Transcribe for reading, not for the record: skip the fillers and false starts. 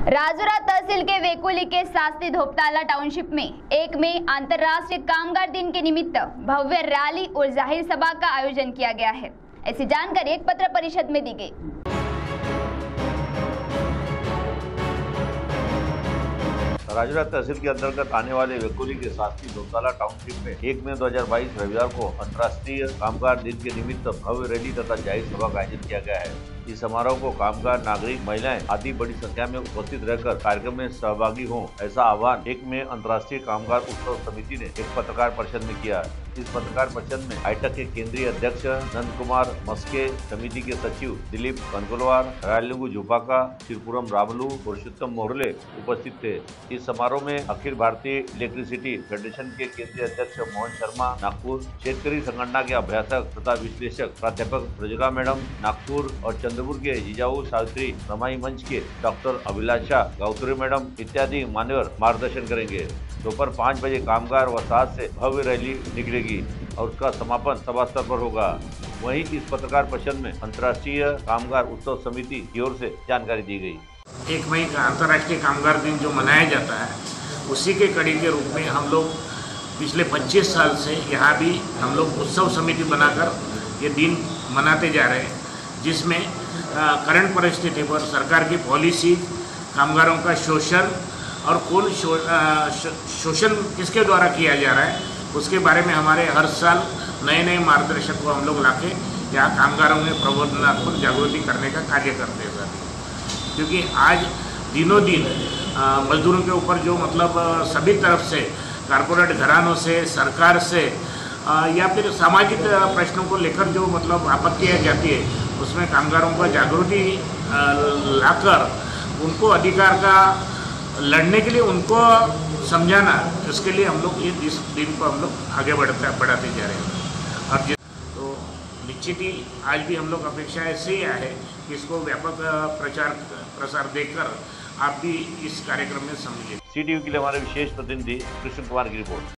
राजुरा तहसील के वेकुली के शास्त्री धोपताला टाउनशिप में 1 मई अंतर्राष्ट्रीय कामगार दिन के निमित्त भव्य रैली और जाहिर सभा का आयोजन किया गया है। ऐसी जानकारी एक पत्र परिषद में दी गई। राजुरा तहसील के अंतर्गत आने वाले वेकुली के शास्त्री धोपताला टाउनशिप में 1 मई 2022 रविवार को अंतर्राष्ट्रीय कामगार दिन के निमित्त भव्य रैली तथा जाहिर सभा का आयोजन किया गया है। इस समारोह को कामगार, नागरिक, महिलाएं आदि बड़ी संख्या में उपस्थित रहकर कार्यक्रम में सहभागी हों, ऐसा आह्वान 1 मई अंतर्राष्ट्रीय कामगार उत्सव समिति ने एक पत्रकार परिषद में किया। इस पत्रकार परिषद में आइटक के केंद्रीय अध्यक्ष नंद कुमार मस्के, समिति के सचिव दिलीप कनकोलवार, रायलुंगु झुपाका, शिरपुरम रावलू, पुरुषोत्तम मोहरले उपस्थित थे। इस समारोह में अखिल भारतीय इलेक्ट्रिसिटी फेडरेशन के केंद्रीय अध्यक्ष मोहन शर्मा नागपुर, शेतकरी संगठना के अभ्यासक तथा विश्लेषक प्राध्यापक प्रजगा मैडम नागपुर और चंद्रपुर के जिजाऊ सावित्री रमाई मंच के डॉक्टर अभिलाषा गावतुरे मैडम इत्यादि मान्यवर मार्गदर्शन करेंगे। दोपहर 5 बजे कामगार वसाहत से भव्य रैली निकलेगी और उसका समापन सभा स्तर पर होगा। वहीं इस पत्रकार परिषद में अंतर्राष्ट्रीय कामगार उत्सव समिति की ओर से जानकारी दी गई। 1 मई का अंतर्राष्ट्रीय कामगार दिन जो मनाया जाता है, उसी के कड़ी के रूप में हम लोग पिछले 25 साल से यहाँ भी हम लोग उत्सव समिति बनाकर ये दिन मनाते जा रहे हैं, जिसमें करंट परिस्थिति पर सरकार की पॉलिसी, कामगारों का शोषण और कौन शोषण किसके द्वारा किया जा रहा है, उसके बारे में हमारे हर साल नए मार्गदर्शक को हम लोग लाके यहाँ कामगारों में प्रबोधनात्मक जागृति करने का कार्य करते हैं। क्योंकि आज दिनों दिन मजदूरों के ऊपर जो मतलब सभी तरफ से कारपोरेट घरानों से, सरकार से या फिर सामाजिक प्रश्नों को लेकर जो मतलब आपत्तियाँ जाती है, उसमें कामगारों को जागृति लाकर उनको अधिकार का लड़ने के लिए उनको समझाना, इसके लिए हम लोग इस दिन को हम लोग आगे बढ़ाते जा रहे हैं। और तो निश्चित ही आज भी हम लोग अपेक्षा ऐसे ही है कि इसको व्यापक प्रचार प्रसार देकर आप भी इस कार्यक्रम में समझिए। CTV के लिए हमारे विशेष प्रतिनिधि कृष्ण कुमार की रिपोर्ट।